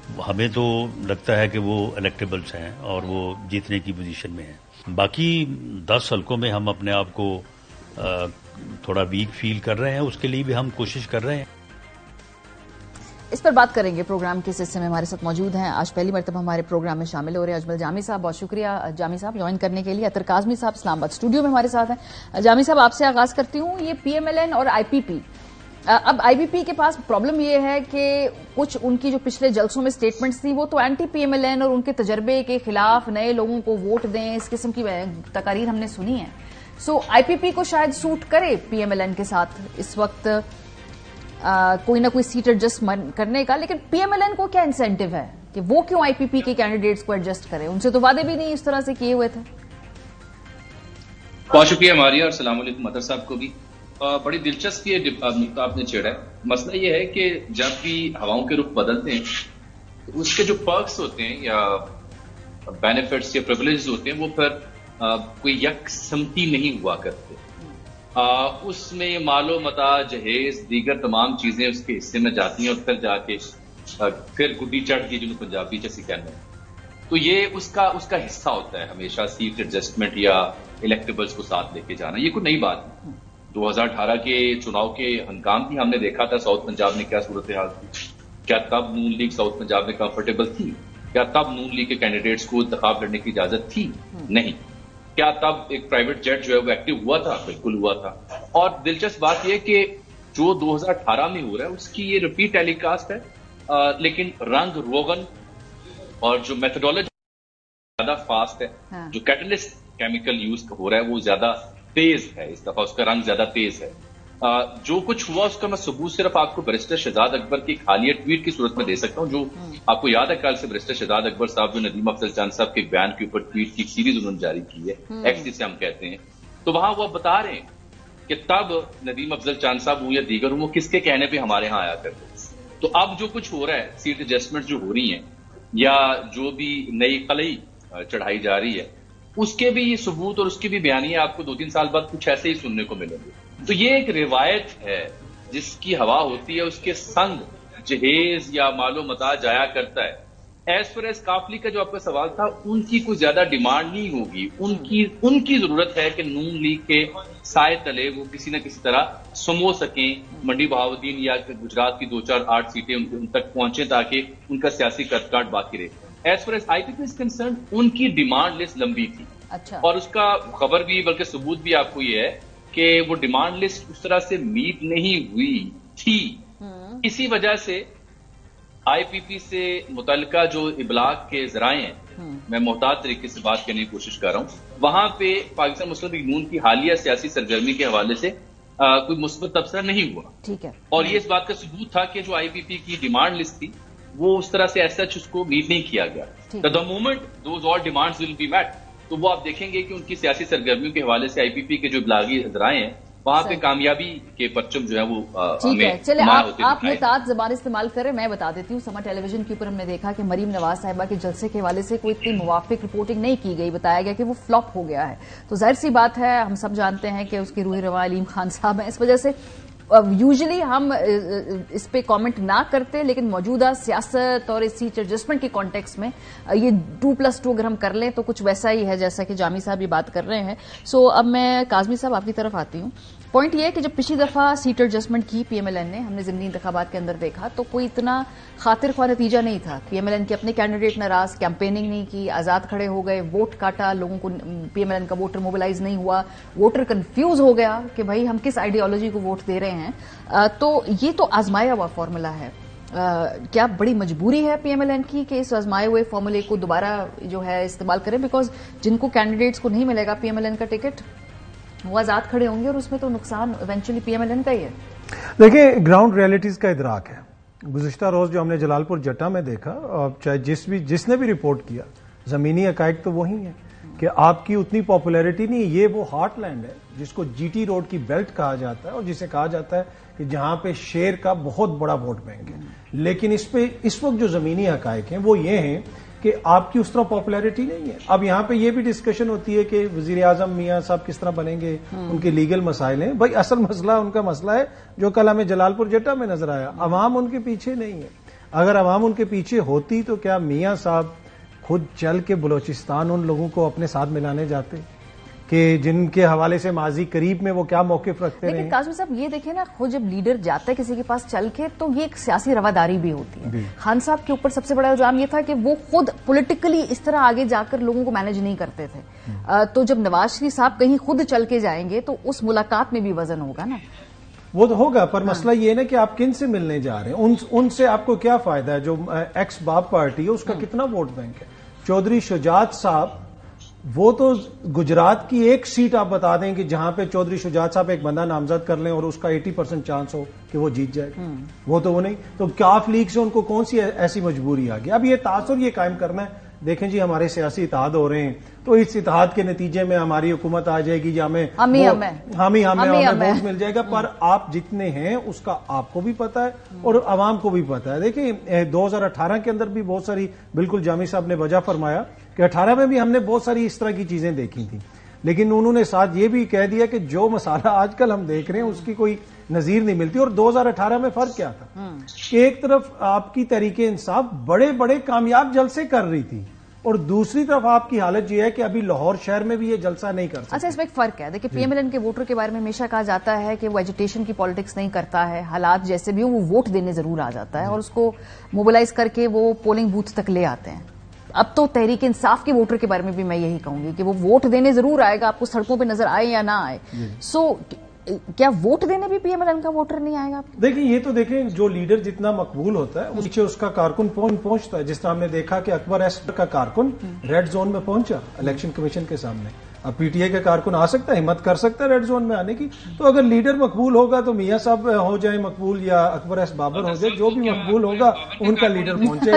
ہمیں تو لگتا ہے کہ وہ الیکٹیبلس ہیں اور وہ جیتنے کی پوزیشن میں ہیں. باقی دس حلقوں میں ہم اپنے آپ کو تھوڑا ویک فیل کر رہے ہیں، اس کے لیے بھی ہم کوشش کر رہے ہیں. اس پر بات کریں گے. پروگرام کے حصے میں ہمارے ساتھ موجود ہیں، آج پہلی مرتبہ ہمارے پروگرام میں شامل ہو رہے ہیں اجمل جامی صاحب. بہت شکریہ جامی صاحب جوائن کرنے کے لیے. اطہر کاظمی صاحب اسلام آباد اسٹوڈیو میں ہمارے ساتھ ہیں. جامی صاحب آپ سے آغاز کرتی ہوں. یہ پی ایم ایل این اور آئی پی پی، اب آئی بی پی کے پاس پرابلم یہ ہے کہ کچھ ان کی جو پچھلے جلسوں میں سٹیٹمنٹس تھی وہ تو anti P M L N اور ان کے تجربے کے خلاف نئے لوگوں کو ووٹ دیں، اس قسم کی تقاریر ہم نے سنی ہیں. سو آئی پی پی کو شاید سوٹ کرے پی ایم ایل این کے ساتھ اس وقت آ, کوئی نہ کوئی سیٹ ایڈجسٹ کرنے کا، لیکن پی ایم ایل این کو کیا انسینٹیو ہے کہ وہ کیوں آئی پی پی کے کینڈیڈیٹس کو ایڈجسٹ کرے؟ ان سے تو وعدے بھی نہیں اس طرح سے کیے ہوئے تھے. بہت شکریہ ماریہ اور السلام علیکم اطہر صاحب کو بھی. بڑی دلچسپ یہ نقطہ آپ نے چھیڑا ہے. مسئلہ یہ ہے کہ جب بھی ہواؤں کے رخ بدلتے ہیں تو اس کے جو پرکس ہوتے ہیں یا بینیفٹس یا پریولیجز ہوتے ہیں وہ پھر کوئی یک سمتی نہیں ہوا کرتے. اس میں مال و متاع، جہیز، دیگر تمام چیزیں اس کے حصے میں جاتی ہیں اور پھر جا کے پھر گڈی چڑھ گئی جنہوں پنجابی جیسی کہنا ہے. تو یہ اس کا اس کا حصہ ہوتا ہے ہمیشہ سیٹ ایڈجسٹمنٹ یا الیکٹیبلس کو ساتھ لے کے جانا. یہ کوئی نئی بات نہیں. دو ہزار اٹھارہ کے چناؤ کے ہنگام بھی ہم نے دیکھا تھا ساؤتھ پنجاب میں کیا صورتحال تھی. کیا تب نون لیگ ساؤتھ پنجاب میں کمفرٹیبل تھی؟ کیا تب نون لیگ کے کینڈیڈیٹس کو انتخاب لڑنے کی اجازت تھی؟ نہیں. کیا تب ایک پرائیویٹ جیٹ جو ہے وہ ایکٹیو ہوا تھا؟ بالکل ہوا تھا. اور دلچسپ بات یہ کہ جو دو ہزار اٹھارہ میں ہو رہا ہے اس کی یہ ریپیٹ ٹیلی کاسٹ ہے، لیکن رنگ روغن اور جو میتھڈولوجی زیادہ فاسٹ ہے، جو کیٹلسٹ کیمیکل یوز ہو رہا ہے وہ زیادہ تیز ہے. اس دفعہ اس کا رنگ زیادہ تیز ہے. جو کچھ ہوا اس کا میں ثبوت صرف آپ کو بیرسٹر شہزاد اکبر کی ایک حالیہ ٹویٹ کی صورت میں دے سکتا ہوں. جو آپ کو یاد ہے کل سے بیرسٹر شہزاد اکبر صاحب جو ندیم افضل چاند صاحب کے بیان کے اوپر ٹویٹ کی ایک سیریز انہوں نے جاری کی ہے، ایکس جسے ہم کہتے ہیں. تو وہاں وہ بتا رہے ہیں کہ تب ندیم افضل چاند صاحب ہوں یا دیگر ہوں وہ کس کے کہنے پہ ہمارے ہاں آیا کرتے. تو اب جو کچھ ہو رہا ہے، سیٹ ایڈجسٹمنٹ جو ہو رہی ہیں یا جو بھی نئی قلعی چڑھائی جا رہی ہے، اس کے بھی یہ ثبوت اور اس کی بھی بیانیے آپ کو دو تین سال بعد کچھ ایسے ہی سننے کو ملیں گے. تو یہ ایک روایت ہے جس کی ہوا ہوتی ہے، اس کے سنگ جہیز یا مال و متاع جایا کرتا ہے. ایز پر ایز قافلی کا جو آپ کا سوال تھا، ان کی کوئی زیادہ ڈیمانڈ نہیں ہوگی. ان کی ان کی ضرورت ہے کہ نون لیگ کے سائے تلے وہ کسی نہ کسی طرح سمو سکیں، منڈی بہاؤدین یا گجرات کی دو چار آٹھ سیٹیں ان تک پہنچیں تاکہ ان کا سیاسی کٹ کاٹ باقی رہے. As per as P P P is concern ان کی ڈیمانڈ لسٹ لمبی تھی. اچھا. اور اس کا خبر بھی بلکہ ثبوت بھی آپ کو یہ ہے کہ وہ ڈیمانڈ لسٹ اس طرح سے میٹ نہیں ہوئی تھی. اسی وجہ سے آئی پی پی سے متعلقہ جو ابلاغ کے ذرائع ہیں، میں محتاط طریقے سے بات کرنے کی کوشش کر رہا ہوں، وہاں پہ پاکستان مسلم لیگ نون کی حالیہ سیاسی سرگرمی کے حوالے سے آ, کوئی مثبت تبصرہ نہیں ہوا. ٹھیک ہے. اور یہ اس بات کا ثبوت تھا کہ جو آئی پی پی کی ڈیمانڈ لسٹ تھی وہ اس طرح سے ایسا اس کو میٹ نہیں کیا گیا. The moment those all demands will be met, تو وہ آپ دیکھیں گے کہ ان کی سیاسی سرگرمیوں کے حوالے سے آئی پی پی کے جو ابلاغی ذرائع ہیں وہاں پہ کامیابی کے پرچم جو ہے وہ ٹھیک ہے. چلے آپ محتاط زبان استعمال کریں، میں بتا دیتی ہوں. سما ٹیلی ویژن کے اوپر ہم نے دیکھا کہ مریم نواز صاحبہ کے جلسے کے حوالے سے کوئی اتنی موافق رپورٹنگ نہیں کی گئی، بتایا گیا کہ وہ فلاپ ہو گیا ہے. تو ظاہر سی بات ہے، ہم سب جانتے ہیں کہ اس کی روح رواں علیم خان صاحب ہیں، اس وجہ سے یوزلی ہم اس پہ کامنٹ نہ کرتے، لیکن موجودہ سیاست اور اس سیٹ ایڈجسٹمنٹ کے کانٹیکس میں یہ ٹو پلس ٹو اگر ہم کر لیں تو کچھ ویسا ہی ہے جیسا کہ جامی صاحب یہ بات کر رہے ہیں. سو اب میں کاظمی صاحب آپ کی طرف آتی ہوں. پوائنٹ یہ ہے کہ جب پچھلی دفعہ سیٹ ایڈجسٹمنٹ کی پی ایم ایل این نے، ہم نے ضمنی انتخابات کے اندر دیکھا تو کوئی اتنا خاطر خواہ نتیجہ نہیں تھا. پی ایم ایل این کے اپنے کینڈیڈیٹ ناراض، کیمپیننگ نہیں کی، آزاد کھڑے ہو گئے، ووٹ کاٹا، لوگوں کو پی ایم ایل این کا ووٹر موبلائز نہیں ہوا، ووٹر کنفیوز ہو گیا کہ بھائی ہم کس آئیڈیالوجی کو ووٹ دے رہے ہیں. تو یہ تو آزمایا ہوا فارمولا ہے. کیا بڑی مجبوری ہے پی ایم ایل این کی کہ اس آزمائے ہوئے فارمولے کو دوبارہ جو ہے استعمال کریں؟ بیکاز جن کو کینڈیڈیٹس کو نہیں ملے گا پی ایم ایل این کا ٹکٹ وہ آزاد کھڑے ہوں گے اور اس میں تو نقصان eventually P M L N کا ہی ہے. دیکھیں، گراؤنڈ ریئلٹیز کا ادراک ہے. گزشتہ روز جو ہم نے جلال پور جٹا میں دیکھا، چاہے جس بھی جس نے بھی رپورٹ کیا، زمینی حقائق تو وہی ہیں کہ آپ کی اتنی پاپولیرٹی نہیں. یہ وہ ہارٹ لینڈ ہے جس کو جی ٹی روڈ کی بیلٹ کہا جاتا ہے اور جسے کہا جاتا ہے کہ جہاں پہ شیئر کا بہت بڑا ووٹ بینک ہے. لیکن اس پہ اس وقت جو زمینی حقائق ہیں وہ یہ ہیں کہ آپ کی اس طرح پاپولیرٹی نہیں ہے. اب یہاں پہ یہ بھی ڈسکشن ہوتی ہے کہ وزیر اعظم میاں صاحب کس طرح بنیں گے، ان کے لیگل مسائل ہیں. بھائی اصل مسئلہ ان کا مسئلہ ہے جو کل ہمیں جلال پور جٹا میں نظر آیا، عوام ان کے پیچھے نہیں ہے. اگر عوام ان کے پیچھے ہوتی تو کیا میاں صاحب خود چل کے بلوچستان ان لوگوں کو اپنے ساتھ ملانے جاتے کہ جن کے حوالے سے ماضی قریب میں وہ کیا موقف رکھتے رہے؟ لیکن قاسم صاحب یہ دیکھیں نا، خود جب لیڈر جاتا ہے کسی کے پاس چل کے تو یہ ایک سیاسی رواداری بھی ہوتی ہے. خان صاحب کے اوپر سب سے بڑا الزام یہ تھا کہ وہ خود پولیٹیکلی اس طرح آگے جا کر لوگوں کو مینج نہیں کرتے تھے. تو جب نواز شریف صاحب کہیں خود چل کے جائیں گے تو اس ملاقات میں بھی وزن ہوگا نا. وہ تو ہوگا، پر مسئلہ یہ ہے نا کہ آپ کن سے ملنے جا رہے ہیں، ان ان سے آپ کو کیا فائدہ ہے؟ جو ایکس باب پارٹی ہے اس کا کتنا ووٹ بینک ہے؟ چودھری شجاعت صاحب وہ تو گجرات کی ایک سیٹ آپ بتا دیں کہ جہاں پہ چودھری شجاعت صاحب ایک بندہ نامزد کر لیں اور اس کا ایٹی پرسینٹ چانس ہو کہ وہ جیت جائے گا، وہ تو وہ نہیں. تو کاف لیگ سے ان کو کون سی ایسی مجبوری آ گئی؟ اب یہ تاثر یہ قائم کرنا ہے. دیکھیں جی ہمارے سیاسی اتحاد ہو رہے ہیں تو اس اتحاد کے نتیجے میں ہماری حکومت آ جائے گی یا ہمیں ہمیں ہمیں ہمیں ووٹ مل جائے گا. پر آپ جتنے ہیں اس کا آپ کو بھی پتا ہے اور عوام کو بھی پتا ہے. دیکھیں دو ہزار اٹھارہ کے اندر بھی بہت ساری، بالکل جامی صاحب نے وجہ فرمایا کہ اٹھارہ میں بھی ہم نے بہت ساری اس طرح کی چیزیں دیکھی تھیں، لیکن انہوں نے ساتھ یہ بھی کہہ دیا کہ جو مسئلہ آج کل ہم دیکھ رہے ہیں اس کی کوئی نظیر نہیں ملتی. اور دو ہزار اٹھارہ میں فرق کیا تھا کہ ایک طرف آپ کی تحریک انصاف بڑے بڑے کامیاب جلسے کر رہی تھی اور دوسری طرف آپ کی حالت یہ ہے کہ ابھی لاہور شہر میں بھی یہ جلسہ نہیں کر سکتا. اچھا، اس میں ایک فرق ہے. دیکھیں پی ایم ایل این کے ووٹر کے بارے میں ہمیشہ کہا جاتا ہے کہ وہ ایجیٹیشن کی پالیٹکس نہیں کرتا ہے، حالات جیسے بھی ہوں وہ ووٹ دینے ضرور آ جاتا ہے اور اس کو موبلائز کر کے وہ پولنگ بوتھ تک لے آتے ہیں. اب تو تحریک انصاف کے ووٹر کے بارے میں بھی میں یہی کہوں گی کہ وہ ووٹ دینے ضرور آئے گا، آپ کو سڑکوں پہ نظر آئے یا نہ آئے. سو کیا ووٹ دینے بھی پی ایم ایل این کا ووٹر نہیں آئے گا؟ دیکھیں یہ تو دیکھیں جو لیڈر جتنا مقبول ہوتا ہے پیچھے اس کا کارکن پہنچتا ہے. جس طرح ہم نے دیکھا کہ اکبر ایس کا کارکن ریڈ زون میں پہنچا الیکشن کمیشن کے سامنے. اب پی ٹی آئی کا کارکن آ سکتا ہے، ہمت کر سکتا ہے ریڈ زون میں آنے کی. تو اگر لیڈر مقبول ہوگا تو میاں صاحب ہو جائیں مقبول یا اکبر ایس بابر ہو جائے، جو بھی مقبول ہوگا ان کا لیڈر پہنچے.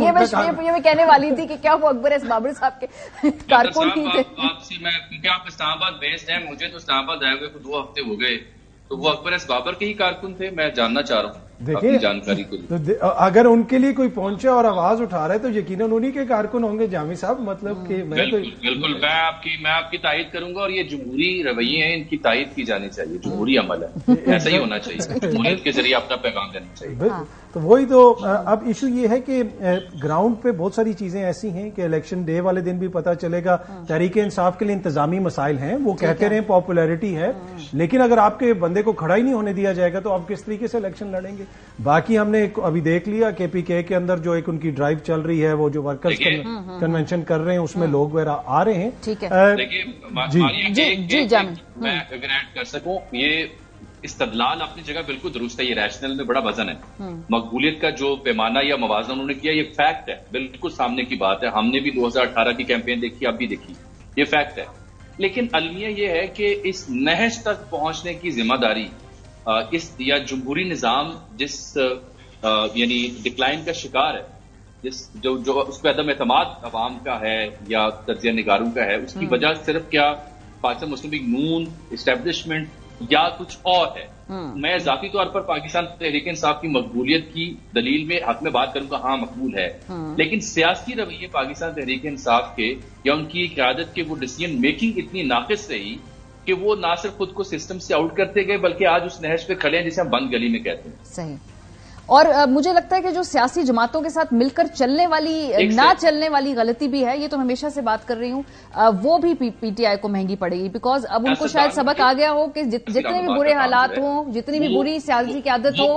یہ میں کہنے والی تھی کہ کیا وہ اکبر ایس بابر صاحب کے کارکن ہی تھے؟ کیونکہ آپ اسلام آباد بیسڈ ہیں، مجھے تو اسلام آباد آئے ہوئے دو ہفتے ہو گئے، تو وہ اکبر ایس بابر کے ہی کارکن تھے. میں جاننا چاہ رہا ہوں دیکھیں جانکاری کو. اگر ان کے لیے کوئی پہنچے اور آواز اٹھا رہا ہے تو یقیناً انہی کے کارکن ہوں گے جامی صاحب. مطلب کہ میں تو بالکل میں آپ کی میں آپ کی تائید کروں گا اور یہ جمہوری رویے ہیں، ان کی تائید کی جانی چاہیے. جمہوری عمل ہے، ایسا ہی ہونا چاہیے، جمہوریت کے ذریعے اپنا پیغام دینا چاہیے. تو وہی تو اب ایشو یہ ہے کہ گراؤنڈ پہ بہت ساری چیزیں ایسی ہیں کہ الیکشن ڈے والے دن بھی پتہ چلے گا. تحریک انصاف کے لیے انتظامی مسائل ہیں، وہ کہتے رہے پاپولیرٹی ہے، لیکن اگر آپ کے بندے کو کھڑا ہی نہیں ہونے دیا جائے گا تو آپ کس طریقے سے الیکشن لڑیں گے؟ باقی ہم نے ابھی دیکھ لیا کے پی کے کے اندر جو ایک ان کی ڈرائیو چل رہی ہے، وہ جو ورکرز کنونشن کر رہے ہیں اس میں لوگ وغیرہ آ رہے ہیں. میں اگر ایڈ کر سکوں، یہ استدلال اپنی جگہ بالکل درست ہے، یہ ریشنل میں بڑا وزن ہے. مقبولیت کا جو پیمانہ یا موازنہ انہوں نے کیا یہ فیکٹ ہے، بالکل سامنے کی بات ہے. ہم نے بھی دو ہزار اٹھارہ کی کیمپین دیکھی، اب بھی دیکھی، یہ فیکٹ ہے. لیکن المیہ یہ ہے کہ اس نہج تک پہنچنے کی ذمہ داری اس یا جمہوری نظام جس یعنی ڈکلائن کا شکار ہے، جس جو جو اس پہ عدم اعتماد عوام کا ہے یا تجزیہ نگاروں کا ہے، اس کی وجہ صرف کیا پاکستان مسلم لیگ نون اسٹیبلشمنٹ یا کچھ اور ہے. میں ذاتی طور پر پاکستان تحریک انصاف کی مقبولیت کی دلیل میں حق میں بات کروں گا، ہاں مقبول ہے. لیکن سیاسی رویے پاکستان تحریک انصاف کے یا ان کی قیادت کے وہ ڈیسیژن میکنگ اتنی ناقص رہی کہ وہ نہ صرف خود کو سسٹم سے آؤٹ کرتے گئے بلکہ آج اس نہج پہ کھڑے ہیں جسے ہم بند گلی میں کہتے ہیں. صحیح. اور مجھے لگتا ہے کہ جو سیاسی جماعتوں کے ساتھ مل کر چلنے والی نہ چلنے والی غلطی بھی ہے، یہ تو ہمیشہ سے بات کر رہی ہوں، وہ بھی پی ٹی آئی کو مہنگی پڑے گی. بیکاز اب ان کو شاید سبق آ گیا ہو کہ جتنے بھی برے حالات ہوں، جتنی بھی بری سیاسی قیادت ہو.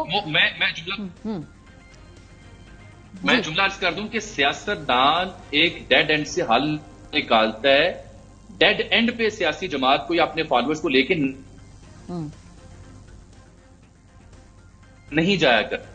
میں جملہ عرض کر دوں کہ سیاست دان ایک ڈیڈ اینڈ سے حل نکالتا ہے. ڈیڈ اینڈ پہ سیاسی جماعت کو یا اپنے فالوورز کو لے کے نہیں جایا کر.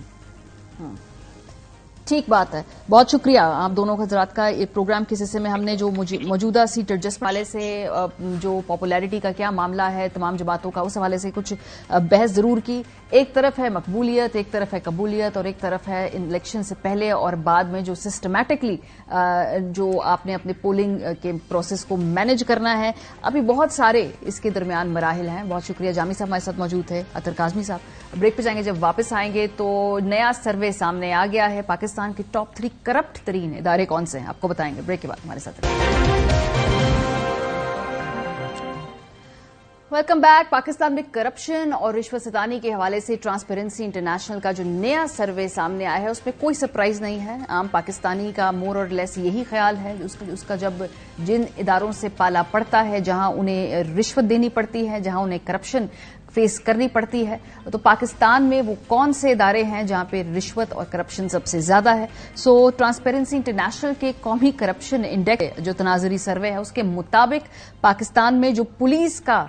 ٹھیک بات ہے. بہت شکریہ آپ دونوں حضرات کا. ایک پروگرام کے حصے میں ہم نے جو موجودہ سیٹ ایڈجسٹ والے سے جو پاپولیرٹی کا کیا معاملہ ہے تمام جماعتوں کا، اس حوالے سے کچھ بحث ضرور کی. ایک طرف ہے مقبولیت، ایک طرف ہے قبولیت، اور ایک طرف ہے الیکشن سے پہلے اور بعد میں جو سسٹمیٹکلی جو آپ نے اپنے پولنگ کے پروسیس کو مینج کرنا ہے. ابھی بہت سارے اس کے درمیان مراحل ہیں. بہت شکریہ. جامی صاحب ہمارے ساتھ موجود تھے، اطہر کاظمی صاحب. بریک پہ جائیں گے. جب واپس آئیں گے تو نیا سروے سامنے آ گیا ہے. پاکستان کے ٹاپ تھری کرپٹ ترین ادارے کون سے ہیں آپ کو بتائیں گے. بریک کے بعد ہمارے ساتھ. Welcome back. पाकिस्तान में करप्शन और रिश्वत सितानी के हवाले से ट्रांसपेरेंसी इंटरनेशनल का जो नया सर्वे सामने आया है उसमें कोई सरप्राइज नहीं है। आम पाकिस्तानी का मोर और लेस यही ख्याल है। उसका, उसका जब जिन इदारों से पाला पड़ता है, जहां उन्हें रिश्वत देनी पड़ती है, जहां उन्हें करप्शन फेस करनी पड़ती है, तो पाकिस्तान में वो कौन से इदारे हैं जहां पे रिश्वत और करप्शन सबसे ज्यादा है। सो ट्रांसपेरेंसी इंटरनेशनल के कौमी करप्शन इंडेक्स जो तनाजरी सर्वे है उसके मुताबिक पाकिस्तान में जो पुलिस का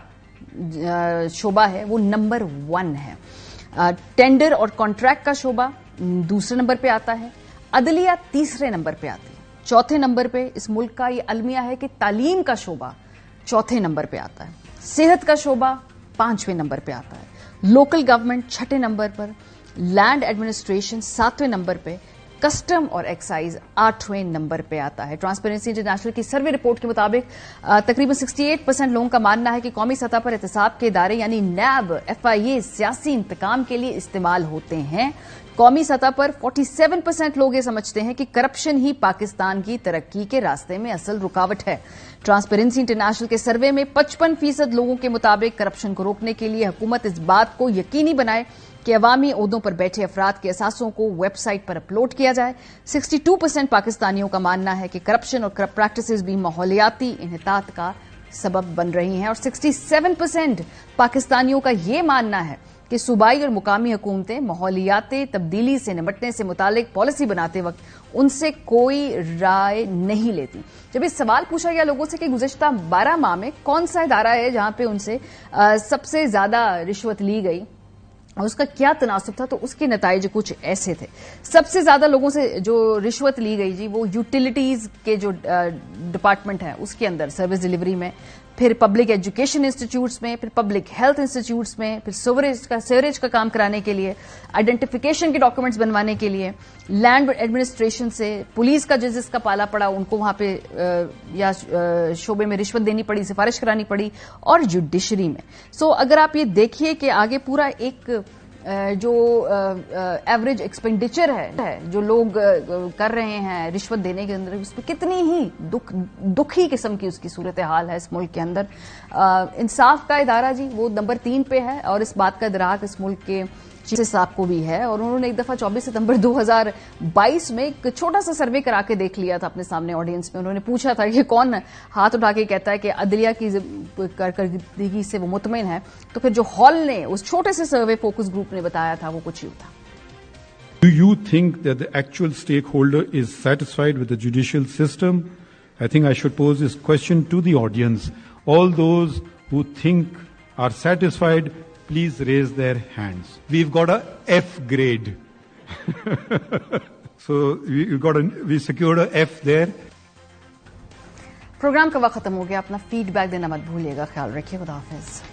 शोबा है वो नंबर वन है। टेंडर और कॉन्ट्रैक्ट का शोबा दूसरे नंबर पे आता है। अदलिया तीसरे नंबर पे आती है। चौथे नंबर पे इस मुल्क का ये अलमिया है कि तालीम का शोबा चौथे नंबर पे आता है। सेहत का शोबा पांचवें नंबर पे आता है। लोकल गवर्नमेंट छठे नंबर पर, लैंड एडमिनिस्ट्रेशन सातवें नंबर पे, कस्टम और एक्साइज आठवें नंबर पे आता है। ट्रांसपेरेंसी इंटरनेशनल की सर्वे रिपोर्ट के मुताबिक तकरीबन अड़सठ परसेंट लोगों का मानना है कि कौमी सतह पर एहतसाब के इदारे यानी नैब, एफआईए सियासी इंतकाम के लिए इस्तेमाल होते हैं। कौमी सतह पर सैंतालीस परसेंट लोग ये समझते हैं कि करप्शन ही पाकिस्तान की तरक्की के रास्ते में असल रुकावट है। ट्रांसपेरेंसी इंटरनेशनल के सर्वे में पचपन फीसद लोगों के मुताबिक करप्शन को रोकने के लिए हुकूमत इस बात को यकीनी बनाए कि अवामी ओहदों पर बैठे अफराद के असासों को वेबसाइट पर अपलोड किया जाए। बासठ परसेंट पाकिस्तानियों का मानना है कि करप्शन और करप्ट प्रैक्टिसेस भी माहौलियाती इन्हितात का सबब बन रही हैं और सड़सठ परसेंट पाकिस्तानियों का यह मानना है कि सूबाई और मुकामी हुकूमतें माहौलियाती तब्दीली से निपटने से मुतालिक पॉलिसी बनाते वक्त उनसे कोई राय नहीं लेती। जब इस सवाल पूछा गया लोगों से कि गुज़श्ता बारह माह में कौन सा इदारा है जहां पे उनसे आ, सबसे ज्यादा रिश्वत ली गई और उसका क्या तनासब था, तो उसके नताइज कुछ ऐसे थे। सबसे ज्यादा लोगों से जो रिश्वत ली गई जी वो यूटिलिटीज के जो डिपार्टमेंट है उसके अंदर सर्विस डिलीवरी में, फिर पब्लिक एजुकेशन इंस्टीट्यूट्स में, फिर पब्लिक हेल्थ इंस्टीट्यूट्स में, फिर सीवरेज का सीवरेज का काम कराने के लिए, आइडेंटिफिकेशन के डॉक्यूमेंट्स बनवाने के लिए, लैंड एडमिनिस्ट्रेशन से, पुलिस का जिस जिसका पाला पड़ा उनको वहां पे या शोबे में रिश्वत देनी पड़ी, सिफारिश करानी पड़ी, और जुडिशरी में। सो अगर आप ये देखिए कि आगे पूरा एक जो एवरेज एक्सपेंडिचर है जो लोग कर रहे हैं रिश्वत देने के अंदर, उस पर कितनी ही दुख दुखी किस्म की उसकी सूरत हाल है इस मुल्क के अंदर। इंसाफ का इदारा जी वो नंबर तीन पे है और इस बात का इदराक इस मुल्क के चीफ साहब को भी है और उन्होंने एक दफा चौबीस सितंबर दो हज़ार बाईस में एक छोटा सा सर्वे करा के देख लिया था अपने सामने ऑडियंस में। उन्होंने पूछा था कि कौन हाथ उठा के कहता है कि अदलिया की कारकर्दगी से वो मुतमिन है, तो फिर जो हॉल ने उस छोटे से सर्वे फोकस ग्रुप ने बताया था वो कुछ यूं था। Do you think that the actual stakeholder is satisfied with the judicial system? I think I should pose this question to the audience. All those who think are satisfied, please raise their hands. We've got a F grade. So we got a, we secured a F there. Program का वक्त खत्म हो गया। अपना फीडबैक देना मत भूलिएगा। ख्याल रखिए। खुदा हाफिज।